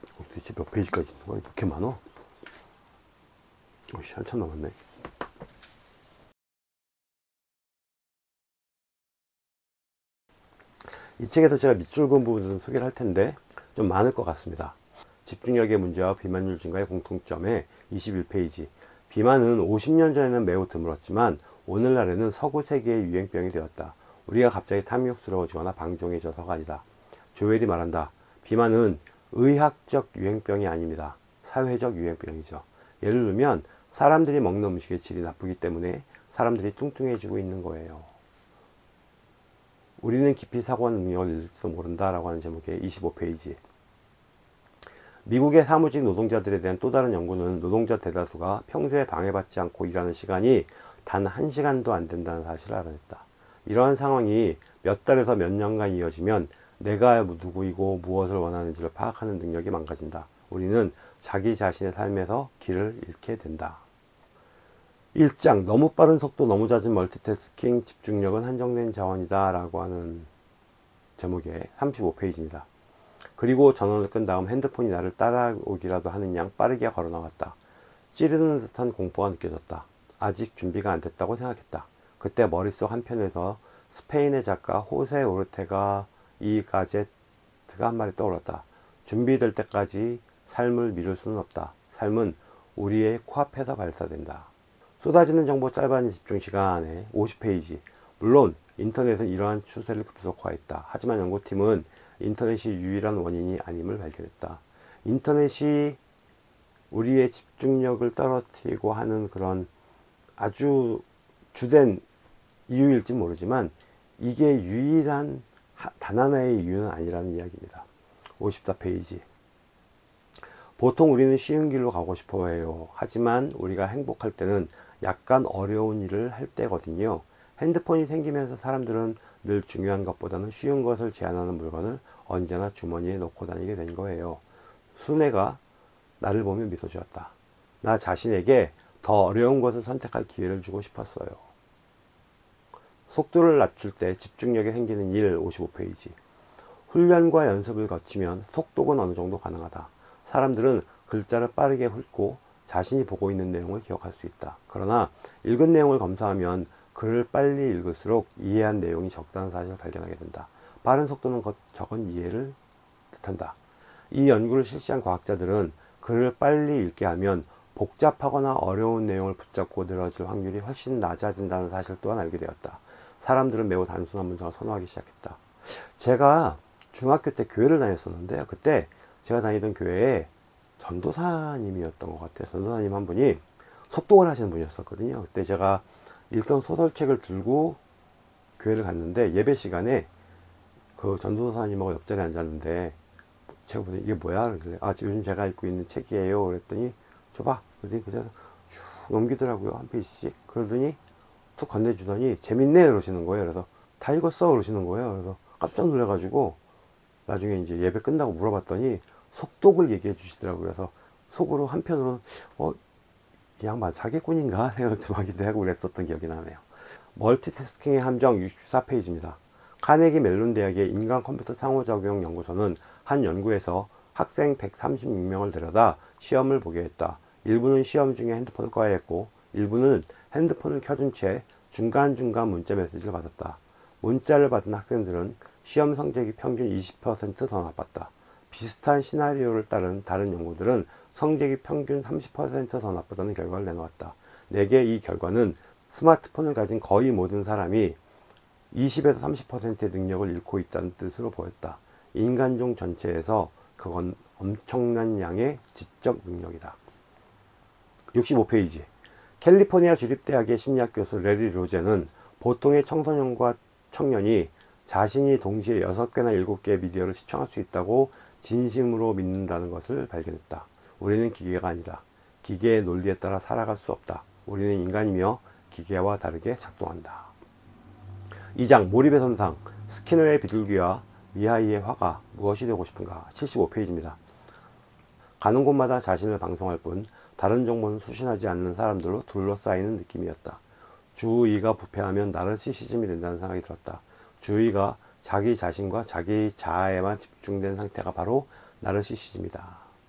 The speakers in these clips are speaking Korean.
도대체 몇 페이지까지 있는 거야? 이렇게 많아? 오씨, 한참 남았네. 이 책에서 제가 밑줄 그은 부분을 좀 소개를 할 텐데 좀 많을 것 같습니다. 집중력의 문제와 비만율 증가의 공통점에 21페이지. 비만은 50년 전에는 매우 드물었지만 오늘날에는 서구 세계의 유행병이 되었다. 우리가 갑자기 탐욕스러워지거나 방종해져서가 아니다. 조웰이 말한다. 비만은 의학적 유행병이 아닙니다. 사회적 유행병이죠. 예를 들면 사람들이 먹는 음식의 질이 나쁘기 때문에 사람들이 뚱뚱해지고 있는 거예요. 우리는 깊이 사고하는 능력을 잃을지도 모른다 라고 하는 제목의 25페이지. 미국의 사무직 노동자들에 대한 또 다른 연구는 노동자 대다수가 평소에 방해받지 않고 일하는 시간이 단 1시간도 안 된다는 사실을 알아냈다. 이러한 상황이 몇 달에서 몇 년간 이어지면 내가 누구이고 무엇을 원하는지를 파악하는 능력이 망가진다. 우리는 자기 자신의 삶에서 길을 잃게 된다. 1장 너무 빠른 속도 너무 잦은 멀티태스킹 집중력은 한정된 자원이다 라고 하는 제목의 35페이지입니다. 그리고 전원을 끈 다음 핸드폰이 나를 따라오기라도 하는 양 빠르게 걸어 나왔다. 찌르는 듯한 공포가 느껴졌다. 아직 준비가 안 됐다고 생각했다. 그때 머릿속 한편에서 스페인의 작가 호세 오르테가 이 가제트가 한 말이 떠올랐다. 준비될 때까지 삶을 미룰 수는 없다. 삶은 우리의 코앞에서 발사된다. 쏟아지는 정보 짧은 집중 시간에 50페이지. 물론 인터넷은 이러한 추세를 급속화했다. 하지만 연구팀은 인터넷이 유일한 원인이 아님을 발견했다. 인터넷이 우리의 집중력을 떨어뜨리고 하는 그런 아주 주된 이유일지 모르지만 이게 유일한 단 하나의 이유는 아니라는 이야기입니다. 54페이지. 보통 우리는 쉬운 길로 가고 싶어 해요. 하지만 우리가 행복할 때는 약간 어려운 일을 할 때거든요. 핸드폰이 생기면서 사람들은 늘 중요한 것보다는 쉬운 것을 제한하는 물건을 언제나 주머니에 넣고 다니게 된 거예요. 순애가 나를 보며 미소 지었다. 나 자신에게 더 어려운 것을 선택할 기회를 주고 싶었어요. 속도를 낮출 때 집중력이 생기는 일. 55페이지. 훈련과 연습을 거치면 속독은 어느 정도 가능하다. 사람들은 글자를 빠르게 훑고 자신이 보고 있는 내용을 기억할 수 있다. 그러나 읽은 내용을 검사하면 글을 빨리 읽을수록 이해한 내용이 적다는 사실을 발견하게 된다. 빠른 속도는 적은 이해를 뜻한다. 이 연구를 실시한 과학자들은 글을 빨리 읽게 하면 복잡하거나 어려운 내용을 붙잡고 늘어질 확률이 훨씬 낮아진다는 사실 또한 알게 되었다. 사람들은 매우 단순한 문장을 선호하기 시작했다. 제가 중학교 때 교회를 다녔었는데요. 그때 제가 다니던 교회에 전도사님이었던 것 같아요. 전도사님 한 분이 속독을 하시는 분이었었거든요. 그때 제가 읽던 소설책을 들고 교회를 갔는데 예배 시간에 그 전도사님하고 옆자리에 앉았는데 제가 보더니 이게 뭐야? 그러길래 아, 요즘 제가 읽고 있는 책이에요. 그랬더니 줘봐. 그러더니 그래서 쭉 넘기더라고요. 한 페이지씩. 그러더니 또 건네주더니 재밌네 그러시는 거예요. 그래서 다 읽었어 그러시는 거예요. 그래서 깜짝 놀라가지고 나중에 이제 예배 끝나고 물어봤더니 속독을 얘기해 주시더라고요. 그래서 속으로 한편으로는 이 양반 사기꾼인가 생각 좀 하기도 하고 그랬었던 기억이 나네요. 멀티태스킹의 함정 64페이지입니다. 카네기 멜론 대학의 인간 컴퓨터 상호작용 연구소는 한 연구에서 학생 136명을 데려다 시험을 보게 했다. 일부는 시험 중에 핸드폰을 꺼야 했고 일부는 핸드폰을 켜둔 채 중간중간 문자 메시지를 받았다. 문자를 받은 학생들은 시험 성적이 평균 20% 더 나빴다. 비슷한 시나리오를 따른 다른 연구들은 성적이 평균 30% 더 나쁘다는 결과를 내놓았다. 내게 이 결과는 스마트폰을 가진 거의 모든 사람이 20에서 30%의 능력을 잃고 있다는 뜻으로 보였다. 인간종 전체에서 그건 엄청난 양의 지적 능력이다. 65페이지. 캘리포니아 주립대학의 심리학 교수 레리 로제는 보통의 청소년과 청년이 자신이 동시에 6개나 7개의 미디어를 시청할 수 있다고 진심으로 믿는다는 것을 발견했다. 우리는 기계가 아니다. 기계의 논리에 따라 살아갈 수 없다. 우리는 인간이며 기계와 다르게 작동한다. 2장 몰입의 선상. 스키너의 비둘기와 미하이의 화가 무엇이 되고 싶은가. 75페이지입니다. 가는 곳마다 자신을 방송할 뿐 다른 정보는 수신하지 않는 사람들로 둘러싸이는 느낌이었다. 주의가 부패하면 나르시시즘이 된다는 생각이 들었다. 주의가 자기 자신과 자기 자아에만 집중된 상태가 바로 나르시시즘이다.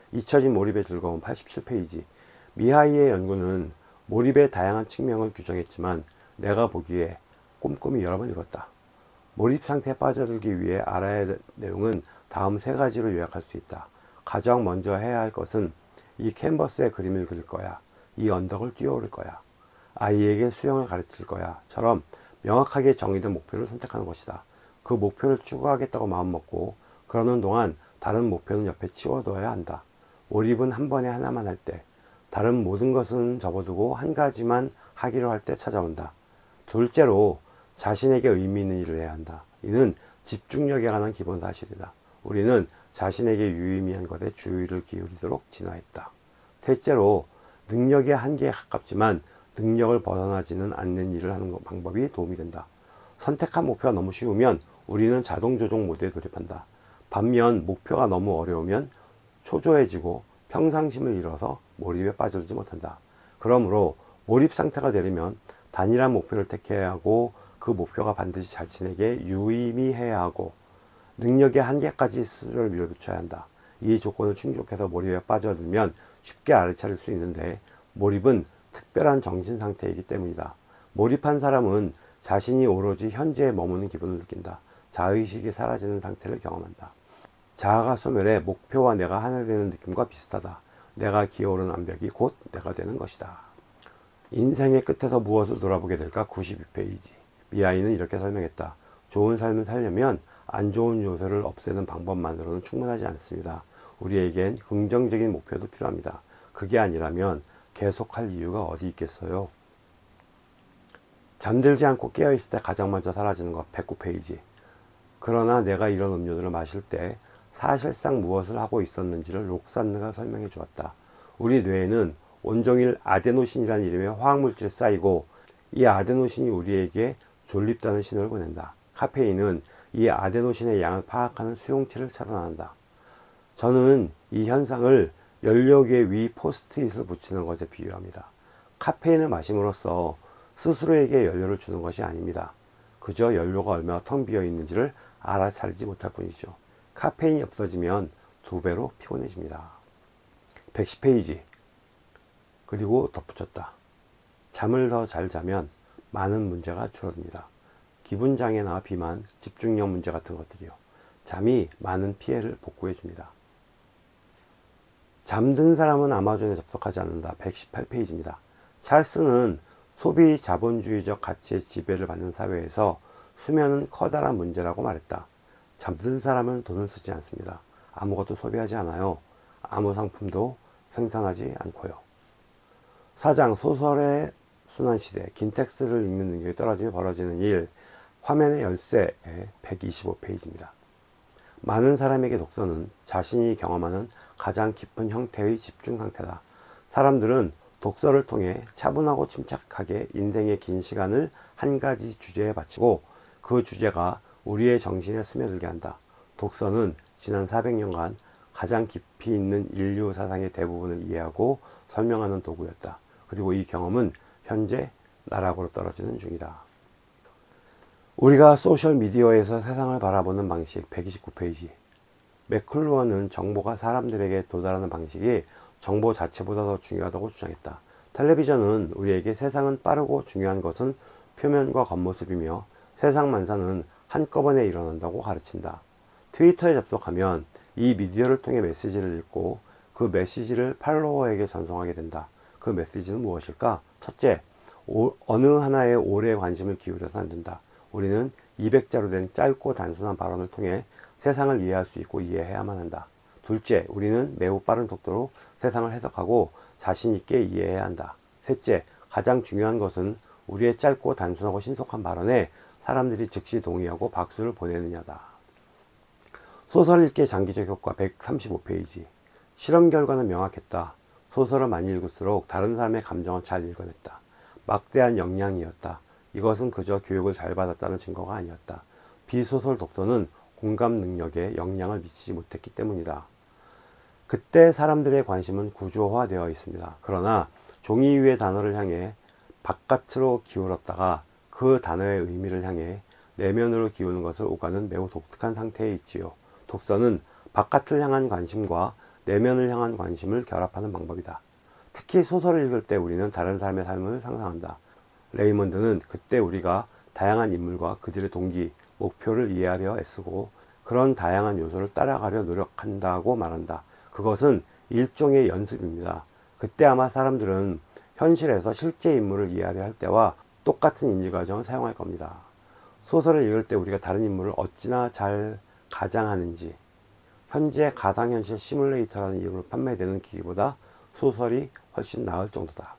잊혀진 몰입의 즐거움 87페이지. 미하이의 연구는 몰입의 다양한 측면을 규정했지만 내가 보기에 꼼꼼히 여러 번 읽었다. 몰입 상태에 빠져들기 위해 알아야 할 내용은 다음 세 가지로 요약할 수 있다. 가장 먼저 해야 할 것은 이 캔버스에 그림을 그릴 거야. 이 언덕을 뛰어오를 거야. 아이에게 수영을 가르칠 거야. 처럼 명확하게 정의된 목표를 선택하는 것이다. 그 목표를 추구하겠다고 마음먹고 그러는 동안 다른 목표는 옆에 치워둬야 한다. 몰입은 한 번에 하나만 할 때, 다른 모든 것은 접어두고 한 가지만 하기로 할 때 찾아온다. 둘째로 자신에게 의미 있는 일을 해야 한다. 이는 집중력에 관한 기본 사실이다. 우리는 자신에게 유의미한 것에 주의를 기울이도록 진화했다. 셋째로 능력의 한계에 가깝지만 능력을 벗어나지는 않는 일을 하는 방법이 도움이 된다. 선택한 목표가 너무 쉬우면 우리는 자동 조종 모드에 돌입한다. 반면 목표가 너무 어려우면 초조해지고 평상심을 잃어서 몰입에 빠져들지 못한다. 그러므로 몰입 상태가 되려면 단일한 목표를 택해야 하고 그 목표가 반드시 자신에게 유의미해야 하고 능력의 한계까지 스스로를 밀어붙여야 한다. 이 조건을 충족해서 몰입에 빠져들면 쉽게 알아차릴 수 있는데 몰입은 특별한 정신 상태이기 때문이다. 몰입한 사람은 자신이 오로지 현재에 머무는 기분을 느낀다. 자의식이 사라지는 상태를 경험한다. 자아가 소멸해 목표와 내가 하나 되는 느낌과 비슷하다. 내가 기어오른 암벽이 곧 내가 되는 것이다. 인생의 끝에서 무엇을 돌아보게 될까? 92페이지. 미하이는 이렇게 설명했다. 좋은 삶을 살려면 안 좋은 요소를 없애는 방법만으로는 충분하지 않습니다. 우리에겐 긍정적인 목표도 필요합니다. 그게 아니라면 계속할 이유가 어디 있겠어요? 잠들지 않고 깨어있을 때 가장 먼저 사라지는 것 109페이지. 그러나 내가 이런 음료들을 마실 때 사실상 무엇을 하고 있었는지를 록산느가 설명해 주었다. 우리 뇌에는 온종일 아데노신이라는 이름의 화학물질이 쌓이고 이 아데노신이 우리에게 졸립다는 신호를 보낸다. 카페인은 이 아데노신의 양을 파악하는 수용체를 차단한다. 저는 이 현상을 연료계 위 포스트잇을 붙이는 것에 비유합니다. 카페인을 마심으로써 스스로에게 연료를 주는 것이 아닙니다. 그저 연료가 얼마나 텅 비어 있는지를 알아차리지 못할 뿐이죠. 카페인이 없어지면 2배로 피곤해집니다. 110페이지. 그리고 덧붙였다. 잠을 더 잘 자면 많은 문제가 줄어듭니다. 기분장애나 비만, 집중력 문제 같은 것들이요. 잠이 많은 피해를 복구해 줍니다. 잠든 사람은 아마존에 접속하지 않는다. 118페이지입니다. 찰스는 소비 자본주의적 가치의 지배를 받는 사회에서 수면은 커다란 문제라고 말했다. 잠든 사람은 돈을 쓰지 않습니다. 아무것도 소비하지 않아요. 아무 상품도 생산하지 않고요. 4장 소설의 순환시대, 긴 텍스트를 읽는 능력이 떨어지며 벌어지는 일, 화면의 열쇠의 125페이지입니다. 많은 사람에게 독서는 자신이 경험하는 가장 깊은 형태의 집중 상태다. 사람들은 독서를 통해 차분하고 침착하게 인생의 긴 시간을 한 가지 주제에 바치고 그 주제가 우리의 정신에 스며들게 한다. 독서는 지난 400년간 가장 깊이 있는 인류 사상의 대부분을 이해하고 설명하는 도구였다. 그리고 이 경험은 현재 나락으로 떨어지는 중이다. 우리가 소셜미디어에서 세상을 바라보는 방식 129페이지. 맥클루어는 정보가 사람들에게 도달하는 방식이 정보 자체보다 더 중요하다고 주장했다. 텔레비전은 우리에게 세상은 빠르고 중요한 것은 표면과 겉모습이며 세상 만사는 한꺼번에 일어난다고 가르친다. 트위터에 접속하면 이 미디어를 통해 메시지를 읽고 그 메시지를 팔로워에게 전송하게 된다. 그 메시지는 무엇일까? 첫째, 어느 하나에 오래 관심을 기울여서 안 된다. 우리는 200자로 된 짧고 단순한 발언을 통해 세상을 이해할 수 있고 이해해야만 한다. 둘째, 우리는 매우 빠른 속도로 세상을 해석하고 자신 있게 이해해야 한다. 셋째, 가장 중요한 것은 우리의 짧고 단순하고 신속한 발언에 사람들이 즉시 동의하고 박수를 보내느냐다. 소설 읽기의 장기적 효과 135페이지. 실험 결과는 명확했다. 소설을 많이 읽을수록 다른 사람의 감정을 잘 읽어냈다. 막대한 역량이었다. 이것은 그저 교육을 잘 받았다는 증거가 아니었다. 비소설 독서는 공감 능력에 영향을 미치지 못했기 때문이다. 그때 사람들의 관심은 구조화되어 있습니다. 그러나 종이 위의 단어를 향해 바깥으로 기울었다가 그 단어의 의미를 향해 내면으로 기우는 것을 오가는 매우 독특한 상태에 있지요. 독서는 바깥을 향한 관심과 내면을 향한 관심을 결합하는 방법이다. 특히 소설을 읽을 때 우리는 다른 사람의 삶을 상상한다. 레이먼드는 그때 우리가 다양한 인물과 그들의 동기, 목표를 이해하려 애쓰고 그런 다양한 요소를 따라가려 노력한다고 말한다. 그것은 일종의 연습입니다. 그때 아마 사람들은 현실에서 실제 인물을 이해하려 할 때와 똑같은 인지 과정을 사용할 겁니다. 소설을 읽을 때 우리가 다른 인물을 어찌나 잘 가장하는지, 현재 가상현실 시뮬레이터라는 이름으로 판매되는 기기보다 소설이 훨씬 나을 정도다.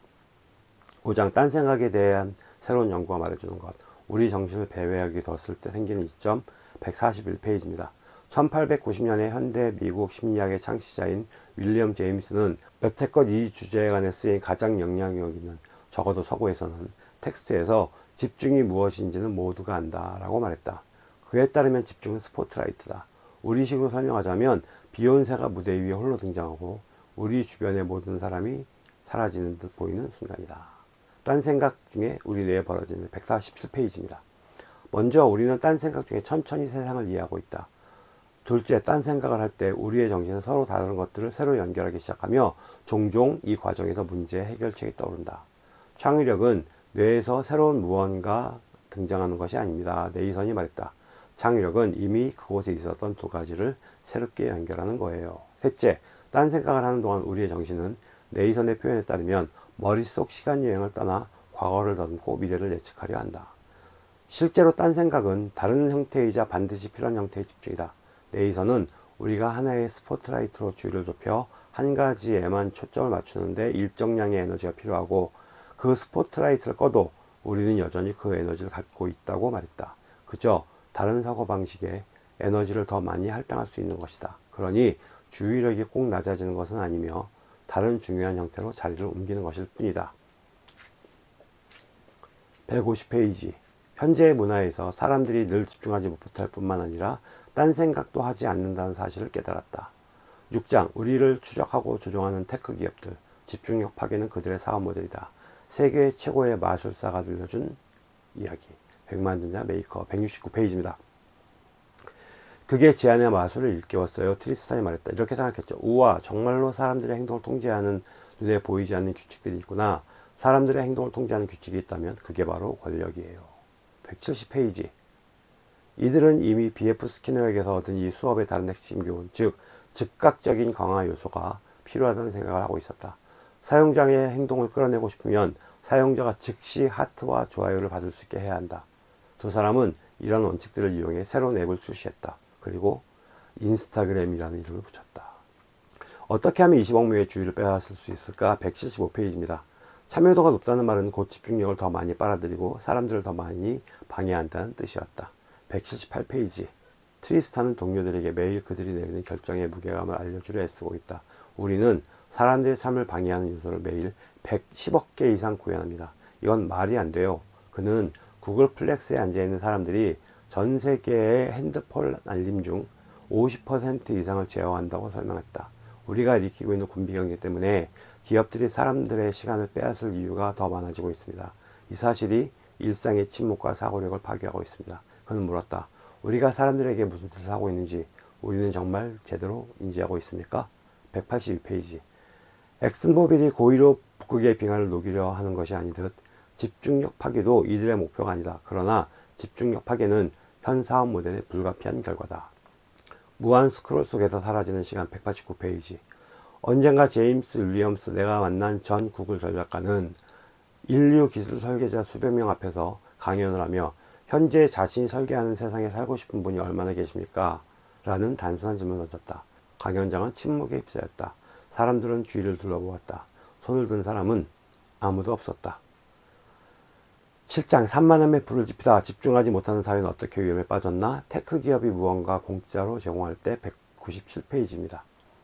5장 딴 생각에 대한 새로운 연구가 말해주는 것. 우리 정신을 배회하게 뒀을 때 생기는 이점 141페이지입니다. 1890년에 현대 미국 심리학의 창시자인 윌리엄 제임스는 여태껏 이 주제에 관해 쓰인 가장 영향력 있는, 적어도 서구에서는 텍스트에서 집중이 무엇인지는 모두가 안다 라고 말했다. 그에 따르면 집중은 스포트라이트다. 우리식으로 설명하자면 비욘세가 무대 위에 홀로 등장하고 우리 주변의 모든 사람이 사라지는 듯 보이는 순간이다. 딴 생각 중에 우리 뇌에 벌어지는 147페이지입니다. 먼저 우리는 딴 생각 중에 천천히 세상을 이해하고 있다. 둘째, 딴 생각을 할 때 우리의 정신은 서로 다른 것들을 새로 연결하기 시작하며 종종 이 과정에서 문제의 해결책이 떠오른다. 창의력은 뇌에서 새로운 무언가 등장하는 것이 아닙니다. 네이선이 말했다. 창의력은 이미 그곳에 있었던 두 가지를 새롭게 연결하는 거예요. 셋째, 딴 생각을 하는 동안 우리의 정신은 네이선의 표현에 따르면 머릿속 시간여행을 떠나 과거를 더듬고 미래를 예측하려 한다. 실제로 딴 생각은 다른 형태이자 반드시 필요한 형태의 집중이다. 네이선은 우리가 하나의 스포트라이트로 주의를 좁혀 한 가지에만 초점을 맞추는데 일정량의 에너지가 필요하고 그 스포트라이트를 꺼도 우리는 여전히 그 에너지를 갖고 있다고 말했다. 그저 다른 사고방식에 에너지를 더 많이 할당할 수 있는 것이다. 그러니 주의력이 꼭 낮아지는 것은 아니며 다른 중요한 형태로 자리를 옮기는 것일 뿐이다. 150페이지. 현재의 문화에서 사람들이 늘 집중하지 못할 뿐만 아니라 딴 생각도 하지 않는다는 사실을 깨달았다. 6장. 우리를 추적하고 조종하는 테크 기업들. 집중력 파괴는 그들의 사업 모델이다. 세계 최고의 마술사가 들려준 이야기. 백만전자 메이커. 169페이지입니다. 그게 제 안의 마술을 일깨웠어요. 트리스탄이 말했다. 이렇게 생각했죠. 우와, 정말로 사람들의 행동을 통제하는 눈에 보이지 않는 규칙들이 있구나. 사람들의 행동을 통제하는 규칙이 있다면 그게 바로 권력이에요. 170페이지. 이들은 이미 BF 스키너에게서 얻은 이 수업의 다른 핵심 교훈, 즉 즉각적인 강화 요소가 필요하다는 생각을 하고 있었다. 사용자의 행동을 끌어내고 싶으면 사용자가 즉시 하트와 좋아요를 받을 수 있게 해야 한다. 두 사람은 이런 원칙들을 이용해 새로운 앱을 출시했다. 그리고 인스타그램이라는 이름을 붙였다. 어떻게 하면 20억 명의 주의를 빼앗을 수 있을까? 175페이지입니다. 참여도가 높다는 말은 곧 집중력을 더 많이 빨아들이고 사람들을 더 많이 방해한다는 뜻이었다. 178페이지. 트리스탄은 동료들에게 매일 그들이 내리는 결정의 무게감을 알려주려 애쓰고 있다. 우리는 사람들의 삶을 방해하는 요소를 매일 110억 개 이상 구현합니다. 이건 말이 안 돼요. 그는 구글 플렉스에 앉아있는 사람들이 전 세계의 핸드폰 알림 중 50% 이상을 제어한다고 설명했다. 우리가 일으키고 있는 군비 경제 때문에 기업들이 사람들의 시간을 빼앗을 이유가 더 많아지고 있습니다. 이 사실이 일상의 침묵과 사고력을 파괴하고 있습니다. 그는 물었다. 우리가 사람들에게 무슨 뜻을 하고 있는지 우리는 정말 제대로 인지하고 있습니까? 182페이지. 엑슨모빌이 고의로 북극의 빙하를 녹이려 하는 것이 아니듯 집중력 파괴도 이들의 목표가 아니다. 그러나 집중력 파괴는 현 사업 모델의 불가피한 결과다. 무한 스크롤 속에서 사라지는 시간. 189페이지. 언젠가 제임스 윌리엄스, 내가 만난 전 구글 전략가는 인류 기술 설계자 수백 명 앞에서 강연을 하며 현재 자신이 설계하는 세상에 살고 싶은 분이 얼마나 계십니까? 라는 단순한 질문을 던졌다. 강연장은 침묵에 휩싸였다. 사람들은 주위를 둘러보았다. 손을 든 사람은 아무도 없었다. 7장. 산만함에 불을 지피다. 집중하지 못하는 사회는 어떻게 위험에 빠졌나? 테크 기업이 무언가 공짜로 제공할 때. 197페이지입니다.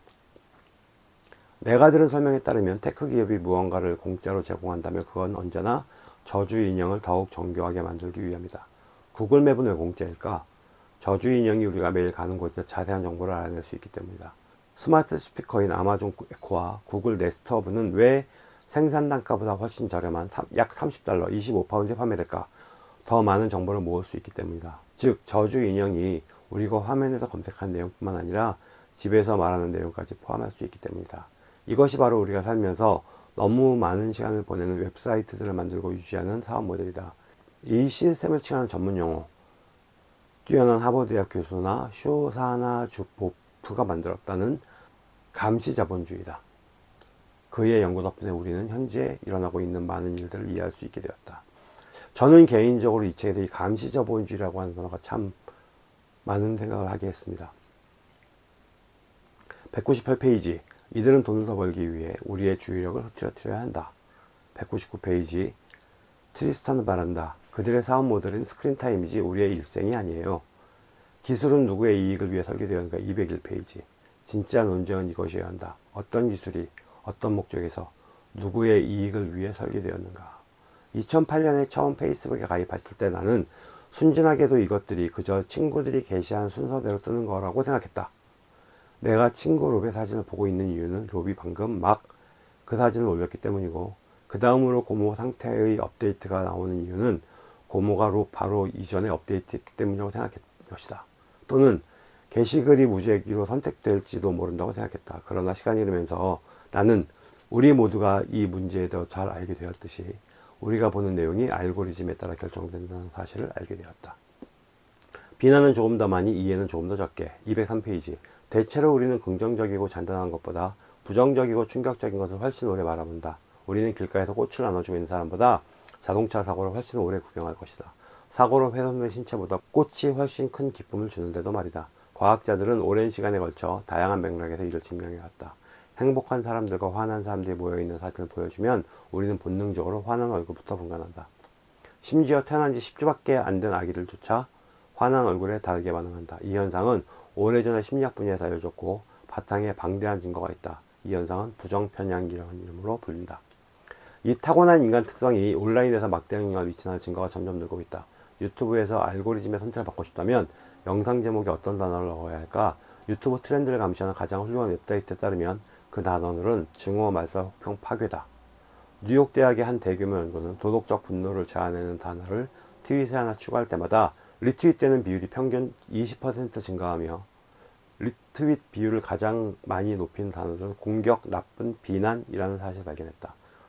내가 들은 설명에 따르면 테크 기업이 무언가를 공짜로 제공한다면 그건 언제나 저주 인형을 더욱 정교하게 만들기 위함이다. 구글 맵은 왜 공짜일까? 저주 인형이 우리가 매일 가는 곳에서 자세한 정보를 알아낼 수 있기 때문이다. 스마트 스피커인 아마존 에코와 구글 네스트 허브는 왜 생산 단가보다 훨씬 저렴한 약 $30, 25파운드에 판매될까? 더 많은 정보를 모을 수 있기 때문이다. 즉 저주 인형이 우리가 화면에서 검색한 내용뿐만 아니라 집에서 말하는 내용까지 포함할 수 있기 때문이다. 이것이 바로 우리가 살면서 너무 많은 시간을 보내는 웹사이트들을 만들고 유지하는 사업 모델이다. 이 시스템을 칭하는 전문 용어, 뛰어난 하버드대학 교수나 쇼사나 주포프가 만들었다는 감시자본주의다. 그의 연구 덕분에 우리는 현재 일어나고 있는 많은 일들을 이해할 수 있게 되었다. 저는 개인적으로 이 책에 대해 감시자본주의라고 하는 단어가 참 많은 생각을 하게 했습니다. 198페이지, 이들은 돈을 더 벌기 위해 우리의 주의력을 흐트러뜨려야 한다. 199페이지, 트리스탄은 말한다. 그들의 사업 모델은 스크린 타임이지 우리의 일생이 아니에요. 기술은 누구의 이익을 위해 설계되었는가. 201페이지, 진짜 논쟁은 이것이어야 한다. 어떤 기술이 어떤 목적에서 누구의 이익을 위해 설계되었는가. 2008년에 처음 페이스북에 가입했을 때 나는 순진하게도 이것들이 그저 친구들이 게시한 순서대로 뜨는 거라고 생각했다. 내가 친구 롭의 사진을 보고 있는 이유는 롭이 방금 막 그 사진을 올렸기 때문이고, 그 다음으로 고모 상태의 업데이트가 나오는 이유는 고모가 롭 바로 이전에 업데이트했기 때문이라고 생각했 것이다. 또는 게시글이 무제기로 선택될지도 모른다고 생각했다. 그러나 시간이 흐르면서 나는 우리 모두가 이 문제에 대해 잘 알게 되었듯이 우리가 보는 내용이 알고리즘에 따라 결정된다는 사실을 알게 되었다. 비난은 조금 더 많이, 이해는 조금 더 적게. 203페이지, 대체로 우리는 긍정적이고 잔단한 것보다 부정적이고 충격적인 것을 훨씬 오래 바라본다. 우리는 길가에서 꽃을 나눠주고 있는 사람보다 자동차 사고를 훨씬 오래 구경할 것이다. 사고로 훼손된 신체보다 꽃이 훨씬 큰 기쁨을 주는데도 말이다. 과학자들은 오랜 시간에 걸쳐 다양한 맥락에서 이를 증명해왔다. 행복한 사람들과 화난 사람들이 모여있는 사진을 보여주면 우리는 본능적으로 화난 얼굴부터 분간한다. 심지어 태어난 지 10주밖에 안 된 아기들조차 화난 얼굴에 다르게 반응한다. 이 현상은 오래전에 심리학 분야에서 알려졌고 바탕에 방대한 증거가 있다. 이 현상은 부정편향기라는 이름으로 불린다. 이 타고난 인간 특성이 온라인에서 막대한 영향을 미치는 증거가 점점 늘고 있다. 유튜브에서 알고리즘의 선택을 받고 싶다면 영상 제목에 어떤 단어를 넣어야 할까? 유튜브 트렌드를 감시하는 가장 훌륭한 웹사이트에 따르면 그 단어는 증오, 말살, 혹평, 파괴다. 뉴욕 대학의 한 대규모 연구는 도덕적 분노를 자아내는 단어를 트윗에 하나 추가할 때마다 리트윗되는 비율이 평균 20% 증가하며, 리트윗 비율을 가장 많이 높인 단어들은 공격, 나쁜, 비난이라는 사실을 발견했다.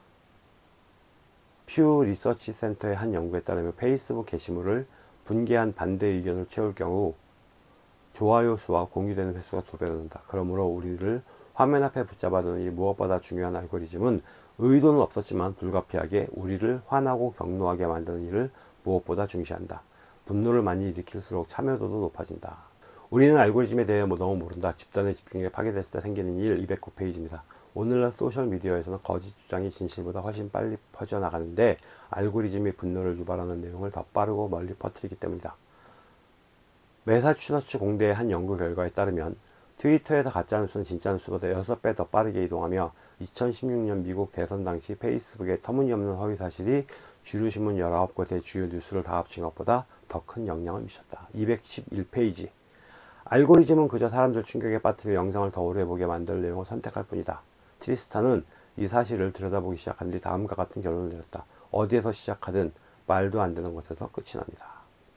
퓨 리서치 센터의 한 연구에 따르면 페이스북 게시물을 분개한 반대 의견을 채울 경우 좋아요 수와 공유되는 횟수가 2배로 는다. 그러므로 우리를 화면 앞에 붙잡아두는 이 무엇보다 중요한 알고리즘은 의도는 없었지만 불가피하게 우리를 화나고 격노하게 만드는 일을 무엇보다 중시한다. 분노를 많이 일으킬수록 참여도도 높아진다. 우리는 알고리즘에 대해 너무 모른다. 집단의 집중력이 파괴됐을 때 생기는 일. 209페이지입니다. 오늘날 소셜미디어에서는 거짓 주장이 진실보다 훨씬 빨리 퍼져나가는데 알고리즘이 분노를 유발하는 내용을 더 빠르고 멀리 퍼뜨리기 때문이다. 매사추세츠 공대의 한 연구 결과에 따르면 트위터에서 가짜뉴스는 진짜뉴스보다 6배 더 빠르게 이동하며 2016년 미국 대선 당시 페이스북의 터무니없는 허위사실이 주류신문 19곳의 주요 뉴스를 다 합친 것보다 더 큰 영향을 미쳤다. 211페이지, 알고리즘은 그저 사람들 충격에 빠뜨려 영상을 더 오래 보게 만들 내용을 선택할 뿐이다. 트리스탄은 이 사실을 들여다보기 시작한 뒤 다음과 같은 결론을 내렸다. 어디에서 시작하든 말도 안 되는 것에서 끝이 납니다.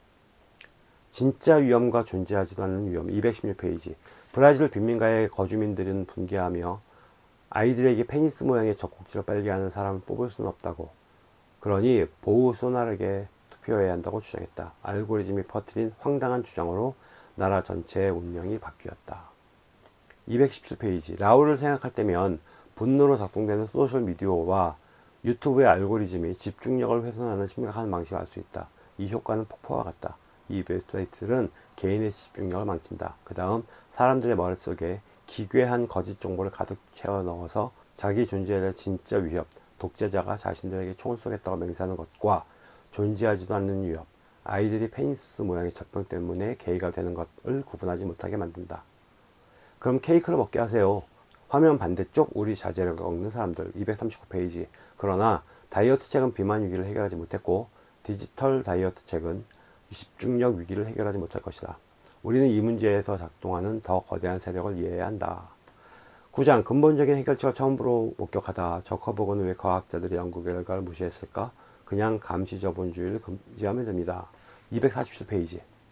진짜 위험과 존재하지도 않는 위험. 216페이지, 브라질 빈민가의 거주민들은 분개하며 아이들에게 페니스 모양의 젖꼭지를 빨게 하는 사람을 뽑을 수는 없다고, 그러니 보우소나르에게 투표해야 한다고 주장했다. 알고리즘이 퍼뜨린 황당한 주장으로 나라 전체의 운명이 바뀌었다. 217페이지, 라울을 생각할 때면 분노로 작동되는 소셜미디어와 유튜브의 알고리즘이 집중력을 훼손하는 심각한 방식을 알 수 있다. 이 효과는 폭포와 같다. 이 웹사이트들은 개인의 집중력을 망친다. 그 다음 사람들의 머릿속에 기괴한 거짓 정보를 가득 채워 넣어서 자기 존재에 대한 진짜 위협, 독재자가 자신들에게 총을 쏘겠다고 맹세하는 것과 존재하지도 않는 위협, 아이들이 페니스 모양의 젖병 때문에 게이가 되는 것을 구분하지 못하게 만든다. 그럼 케이크를 먹게 하세요. 화면 반대쪽 우리 자제를 먹는 사람들. 239페이지, 그러나 다이어트 책은 비만 위기를 해결하지 못했고 디지털 다이어트 책은 집중력 위기를 해결하지 못할 것이다. 우리는 이 문제에서 작동하는 더 거대한 세력을 이해해야 한다. 9장, 근본적인 해결책을 처음으로 목격하다. 저커버그는 왜 과학자들의 연구 결과를 무시했을까? 그냥 감시자본주의를 금지하면 됩니다. 247페이지,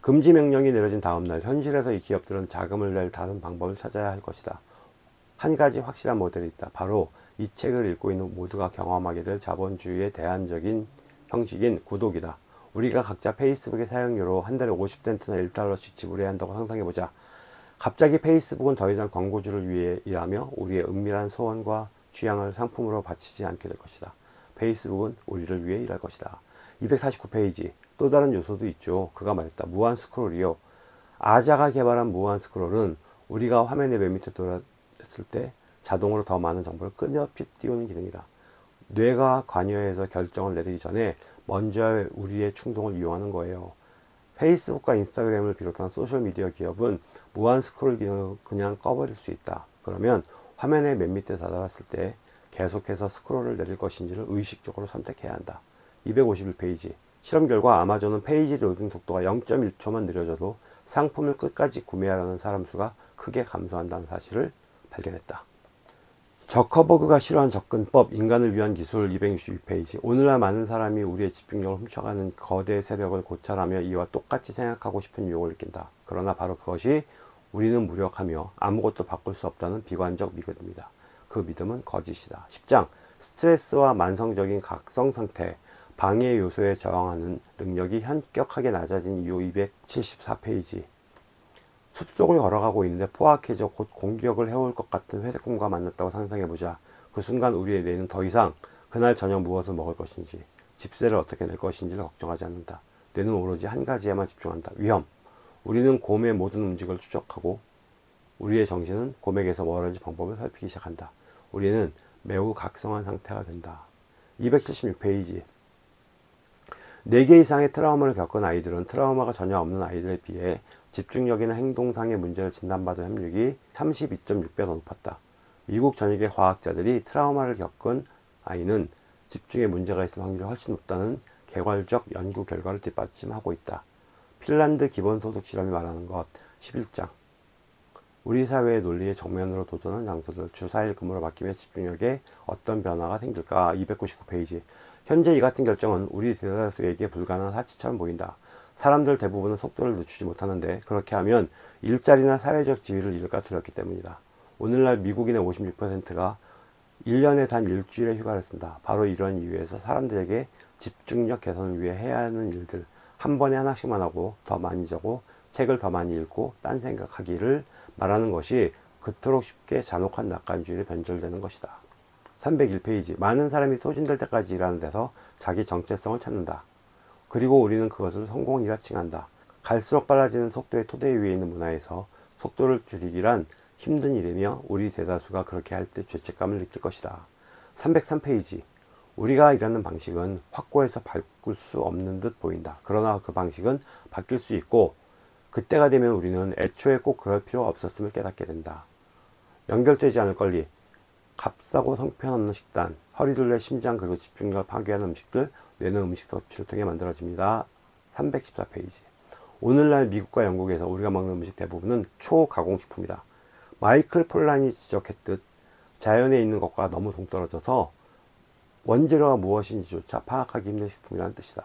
금지 명령이 내려진 다음날 현실에서 이 기업들은 자금을 낼 다른 방법을 찾아야 할 것이다. 한 가지 확실한 모델이 있다. 바로 이 책을 읽고 있는 모두가 경험하게 될 자본주의의 대안적인 형식인 구독이다. 우리가 각자 페이스북의 사용료로 한 달에 50센트나 1달러씩 지불해야 한다고 상상해보자. 갑자기 페이스북은 더 이상 광고주를 위해 일하며 우리의 은밀한 소원과 취향을 상품으로 바치지 않게 될 것이다. 페이스북은 우리를 위해 일할 것이다. 249페이지. 또 다른 요소도 있죠. 그가 말했다. 무한 스크롤이요. 아자가 개발한 무한 스크롤은 우리가 화면의 맨 밑에 돌았을 때 자동으로 더 많은 정보를 끊임없이 띄우는 기능이다. 뇌가 관여해서 결정을 내리기 전에 먼저 우리의 충동을 이용하는 거예요. 페이스북과 인스타그램을 비롯한 소셜미디어 기업은 무한 스크롤 기능을 그냥 꺼버릴 수 있다. 그러면 화면의 맨 밑에 다다랐을 때 계속해서 스크롤을 내릴 것인지를 의식적으로 선택해야 한다. 251페이지. 실험 결과 아마존은 페이지 로딩 속도가 0.1초만 느려져도 상품을 끝까지 구매하려는 사람 수가 크게 감소한다는 사실을 발견했다. 저커버그가 싫어하는 접근법, 인간을 위한 기술. 262페이지. 오늘날 많은 사람이 우리의 집중력을 훔쳐가는 거대 세력을 고찰하며 이와 똑같이 생각하고 싶은 유혹을 느낀다. 그러나 바로 그것이 우리는 무력하며 아무것도 바꿀 수 없다는 비관적 믿음이다. 그 믿음은 거짓이다. 10장. 스트레스와 만성적인 각성 상태, 방해 요소에 저항하는 능력이 현격하게 낮아진 이유. 274페이지. 숲속을 걸어가고 있는데 포악해져 곧 공격을 해올 것 같은 회색곰과 만났다고 상상해보자. 그 순간 우리의 뇌는 더 이상 그날 저녁 무엇을 먹을 것인지, 집세를 어떻게 낼 것인지를 걱정하지 않는다. 뇌는 오로지 한 가지에만 집중한다. 위험. 우리는 곰의 모든 움직임을 추적하고 우리의 정신은 곰에게서 멀어질 방법을 살피기 시작한다. 우리는 매우 각성한 상태가 된다. 276페이지. 4개 이상의 트라우마를 겪은 아이들은 트라우마가 전혀 없는 아이들에 비해 집중력이나 행동상의 문제를 진단받은 협력이 32.6배 더 높았다. 미국 전역의 과학자들이 트라우마를 겪은 아이는 집중에 문제가 있을 확률이 훨씬 높다는 개괄적 연구 결과를 뒷받침하고 있다. 핀란드 기본소득 실험이 말하는 것. 11장. 우리 사회의 논리에 정면으로 도전한 장소들. 주 4일 근무로 바뀌면 집중력에 어떤 변화가 생길까. 299페이지. 현재 이 같은 결정은 우리 대다수에게 불가능한 사치처럼 보인다. 사람들 대부분은 속도를 늦추지 못하는데 그렇게 하면 일자리나 사회적 지위를 잃을까 두렵기 때문이다. 오늘날 미국인의 56%가 1년에 단 일주일의 휴가를 쓴다. 바로 이런 이유에서 사람들에게 집중력 개선을 위해 해야 하는 일들 한 번에 하나씩만 하고 더 많이 적고 책을 더 많이 읽고 딴 생각하기를 말하는 것이 그토록 쉽게 잔혹한 낙관주의로 변절되는 것이다. 301페이지. 많은 사람이 소진될 때까지 일하는 데서 자기 정체성을 찾는다. 그리고 우리는 그것을 성공이라 칭한다. 갈수록 빨라지는 속도의 토대 위에 있는 문화에서 속도를 줄이기란 힘든 일이며 우리 대다수가 그렇게 할 때 죄책감을 느낄 것이다. 303페이지. 우리가 일하는 방식은 확고해서 바꿀 수 없는 듯 보인다. 그러나 그 방식은 바뀔 수 있고 그때가 되면 우리는 애초에 꼭 그럴 필요가 없었음을 깨닫게 된다. 연결되지 않을 권리, 값싸고 형편없는 식단, 허리둘레 심장 그리고 집중력을 파괴하는 음식들, 뇌는 음식 섭취를 통해 만들어집니다. 314페이지. 오늘날 미국과 영국에서 우리가 먹는 음식 대부분은 초가공식품이다. 마이클 폴란이 지적했듯 자연에 있는 것과 너무 동떨어져서 원재료가 무엇인지조차 파악하기 힘든 식품이라는 뜻이다.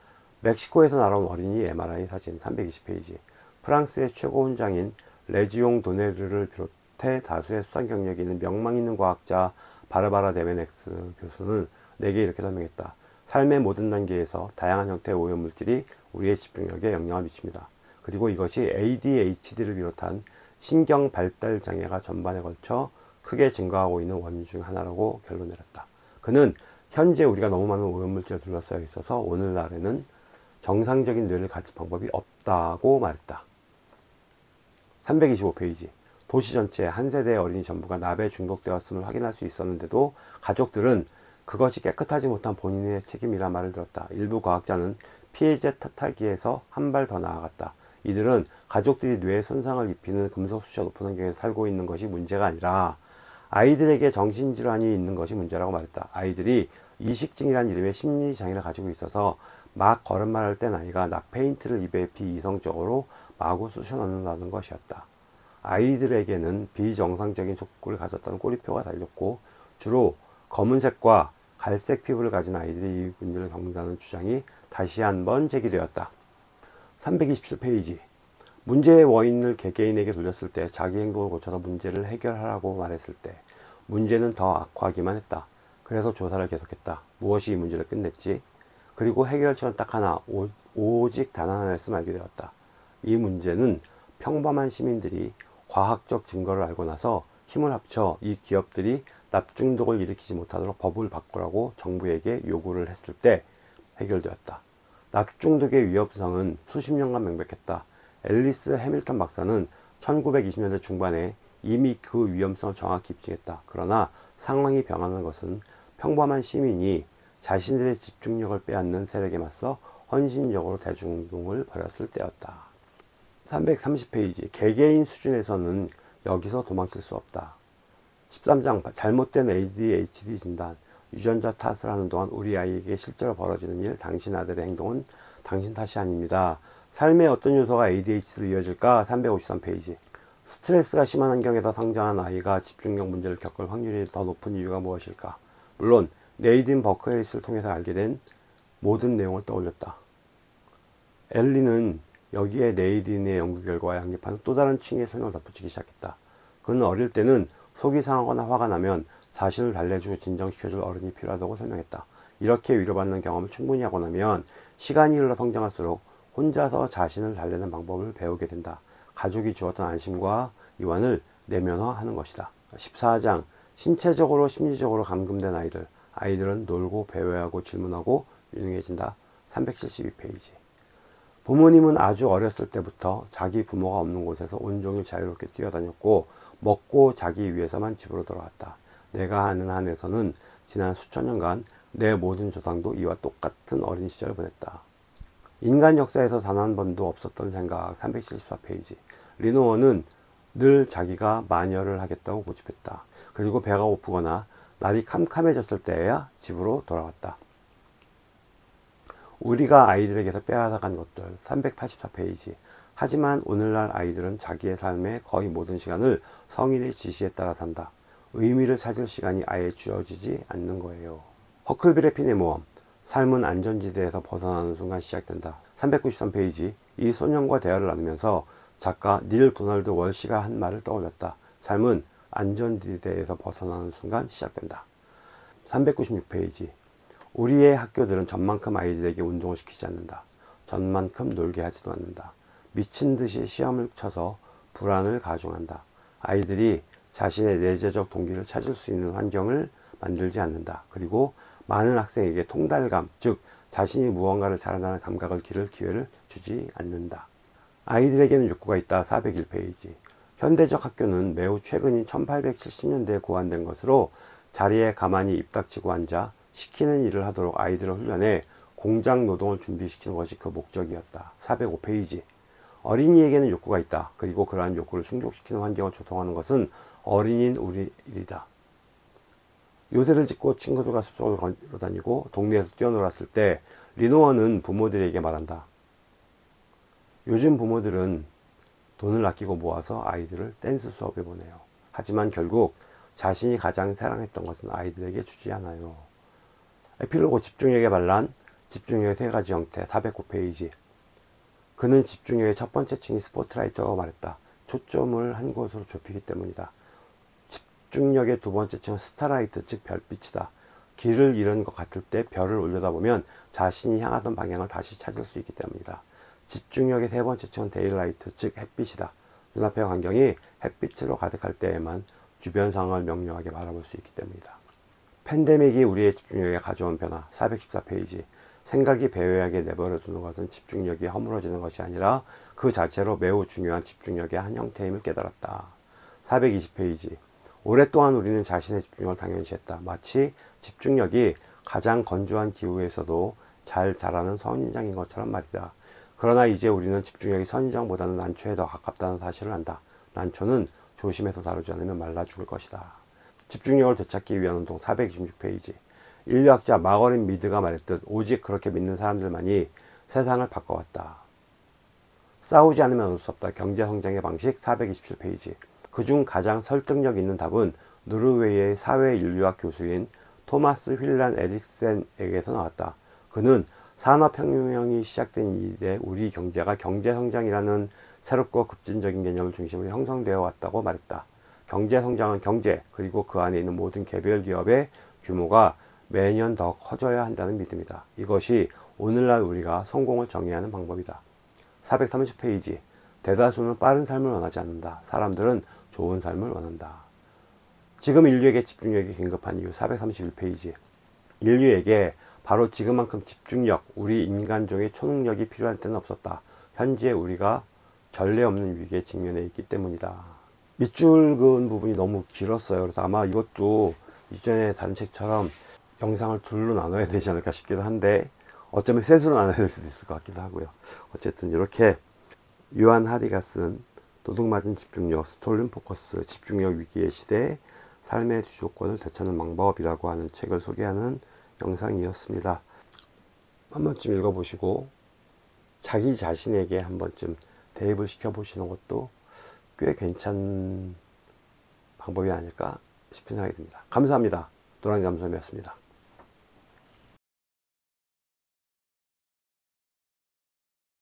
멕시코에서 날아온 어린이 MRI 사진. 320페이지. 프랑스의 최고 훈장인 레지옹 도네르를 비롯해 다수의 수상 경력이 있는 명망 있는 과학자 바르바라 데메넥스 교수는 내게 이렇게 설명했다. 삶의 모든 단계에서 다양한 형태의 오염물질이 우리의 집중력에 영향을 미칩니다. 그리고 이것이 ADHD를 비롯한 신경 발달 장애가 전반에 걸쳐 크게 증가하고 있는 원인 중 하나라고 결론 내렸다. 그는 현재 우리가 너무 많은 오염물질에 둘러싸여 있어서 오늘날에는 정상적인 뇌를 가질 방법이 없다고 말했다. 325페이지. 도시 전체 한 세대의 어린이 전부가 납에 중독되었음을 확인할 수 있었는데도 가족들은 그것이 깨끗하지 못한 본인의 책임이라 말을 들었다. 일부 과학자는 피해자 탓하기에서 한 발 더 나아갔다. 이들은 가족들이 뇌에 손상을 입히는 금속 수치가 높은 환경에 살고 있는 것이 문제가 아니라 아이들에게 정신질환이 있는 것이 문제라고 말했다. 아이들이 이식증이라는 이름의 심리장애를 가지고 있어서 막 걸음마를 땐 아이가 납페인트를 입에 비이성적으로 마구 쑤셔 넣는다는 것이었다. 아이들에게는 비정상적인 촉구를 가졌다는 꼬리표가 달렸고 주로 검은색과 갈색 피부를 가진 아이들이 이 문제를 겪는다는 주장이 다시 한번 제기되었다. 327페이지. 문제의 원인을 개개인에게 돌렸을 때 자기 행동을 고쳐서 문제를 해결하라고 말했을 때 문제는 더 악화하기만 했다. 그래서 조사를 계속했다. 무엇이 이 문제를 끝냈지? 그리고 해결책은 딱 하나, 오직 단 하나였음 알게 되었다. 이 문제는 평범한 시민들이 과학적 증거를 알고 나서 힘을 합쳐 이 기업들이 납중독을 일으키지 못하도록 법을 바꾸라고 정부에게 요구를 했을 때 해결되었다. 납중독의 위험성은 수십 년간 명백했다. 앨리스 해밀턴 박사는 1920년대 중반에 이미 그 위험성을 정확히 입증했다. 그러나 상황이 변하는 것은 평범한 시민이 자신들의 집중력을 빼앗는 세력에 맞서 헌신적으로 대중운동을 벌였을 때였다. 330페이지. 개개인 수준에서는 여기서 도망칠 수 없다. 13장. 잘못된 ADHD 진단. 유전자 탓을 하는 동안 우리 아이에게 실제로 벌어지는 일, 당신 아들의 행동은 당신 탓이 아닙니다. 삶의 어떤 요소가 ADHD로 이어질까? 353페이지. 스트레스가 심한 환경에서 성장한 아이가 집중력 문제를 겪을 확률이 더 높은 이유가 무엇일까? 물론 네이든 버크헤이스를 통해서 알게 된 모든 내용을 떠올렸다. 엘리는 여기에 네이든의 연구 결과와 양립하는 또 다른 층의 설명을 덧붙이기 시작했다. 그는 어릴 때는 속이 상하거나 화가 나면 자신을 달래주고 진정시켜줄 어른이 필요하다고 설명했다. 이렇게 위로받는 경험을 충분히 하고 나면 시간이 흘러 성장할수록 혼자서 자신을 달래는 방법을 배우게 된다. 가족이 주었던 안심과 이완을 내면화하는 것이다. 14장. 신체적으로 심리적으로 감금된 아이들. 아이들은 놀고 배회하고 질문하고 유능해진다. 372페이지. 부모님은 아주 어렸을 때부터 자기 부모가 없는 곳에서 온종일 자유롭게 뛰어다녔고 먹고 자기 위해서만 집으로 돌아왔다. 내가 아는 한에서는 지난 수천 년간 내 모든 조상도 이와 똑같은 어린 시절을 보냈다. 인간 역사에서 단 한 번도 없었던 생각. 374페이지. 리노어는 늘 자기가 마녀를 하겠다고 고집했다. 그리고 배가 고프거나 날이 캄캄해졌을 때야 집으로 돌아왔다. 우리가 아이들에게서 빼앗아간 것들. 384페이지. 하지만 오늘날 아이들은 자기의 삶의 거의 모든 시간을 성인의 지시에 따라 산다. 의미를 찾을 시간이 아예 주어지지 않는 거예요. 허클빌의 핀의 모험. 삶은 안전지대에서 벗어나는 순간 시작된다. 393페이지. 이 소년과 대화를 나누면서 작가 닐 도널드 월시가 한 말을 떠올렸다. 삶은 안전지대에서 벗어나는 순간 시작된다. 396페이지. 우리의 학교들은 전만큼 아이들에게 운동을 시키지 않는다. 전만큼 놀게 하지도 않는다. 미친 듯이 시험을 쳐서 불안을 가중한다. 아이들이 자신의 내재적 동기를 찾을 수 있는 환경을 만들지 않는다. 그리고 많은 학생에게 통달감, 즉 자신이 무언가를 잘한다는 감각을 기를 기회를 주지 않는다. 아이들에게는 욕구가 있다. 401페이지. 현대적 학교는 매우 최근인 1870년대에 고안된 것으로 자리에 가만히 입 닥치고 앉아 시키는 일을 하도록 아이들을 훈련해 공장 노동을 준비시키는 것이 그 목적이었다. 405페이지. 어린이에게는 욕구가 있다. 그리고 그러한 욕구를 충족시키는 환경을 조성하는 것은 어린이인 우리 일이다. 요새를 짓고 친구들과 숲속을 걸어 다니고 동네에서 뛰어놀았을 때 리노어는 부모들에게 말한다. 요즘 부모들은 돈을 아끼고 모아서 아이들을 댄스 수업에 보내요. 하지만 결국 자신이 가장 사랑했던 것은 아이들에게 주지 않아요. 에필로그. 집중력의 반란. 집중력의 세 가지 형태. 409페이지. 그는 집중력의 첫 번째 층이 스포트라이트라고 말했다. 초점을 한 곳으로 좁히기 때문이다. 집중력의 두 번째 층은 스타라이트, 즉 별빛이다. 길을 잃은 것 같을 때 별을 올려다보면 자신이 향하던 방향을 다시 찾을 수 있기 때문이다. 집중력의 세 번째 층은 데일라이트, 즉 햇빛이다. 눈앞의 환경이 햇빛으로 가득할 때에만 주변 상황을 명료하게 바라볼 수 있기 때문이다. 팬데믹이 우리의 집중력에 가져온 변화. 414페이지. 생각이 배회하게 내버려 두는 것은 집중력이 허물어지는 것이 아니라 그 자체로 매우 중요한 집중력의 한 형태임을 깨달았다. 420페이지. 오랫동안 우리는 자신의 집중력을 당연시했다. 마치 집중력이 가장 건조한 기후에서도 잘 자라는 선인장인 것처럼 말이다. 그러나 이제 우리는 집중력이 선인장보다는 난초에 더 가깝다는 사실을 안다. 난초는 조심해서 다루지 않으면 말라 죽을 것이다. 집중력을 되찾기 위한 운동. 426페이지. 인류학자 마거린 미드가 말했듯 오직 그렇게 믿는 사람들만이 세상을 바꿔왔다. 싸우지 않으면 얻을 수 없다. 경제성장의 방식. 427페이지. 그중 가장 설득력 있는 답은 노르웨이의 사회인류학 교수인 토마스 휠란 에릭센에게서 나왔다. 그는 산업혁명이 시작된 이래 우리 경제가 경제성장이라는 새롭고 급진적인 개념을 중심으로 형성되어 왔다고 말했다. 경제성장은 경제 그리고 그 안에 있는 모든 개별 기업의 규모가 매년 더 커져야 한다는 믿음이다. 이것이 오늘날 우리가 성공을 정의하는 방법이다. 430페이지. 대다수는 빠른 삶을 원하지 않는다. 사람들은 좋은 삶을 원한다. 지금 인류에게 집중력이 긴급한 이유. 431페이지. 인류에게 바로 지금만큼 집중력, 우리 인간종의 초능력이 필요할 때는 없었다. 현재 우리가 전례 없는 위기에 직면해 있기 때문이다. 밑줄 그은 부분이 너무 길었어요. 그래서 아마 이것도 이전에 다른 책처럼 영상을 둘로 나눠야 되지 않을까 싶기도 한데 어쩌면 셋으로 나눠야 될 수도 있을 것 같기도 하고요. 어쨌든 이렇게 요한 하리가 쓴 도둑맞은 집중력, 스톨른 포커스, 집중력 위기의 시대, 삶의 주도권을 되찾는 방법이라고 하는 책을 소개하는 영상이었습니다. 한 번쯤 읽어보시고 자기 자신에게 한 번쯤 대입을 시켜보시는 것도 꽤 괜찮은 방법이 아닐까 싶은 생각이 듭니다. 감사합니다. 노랑잠수함이었습니다.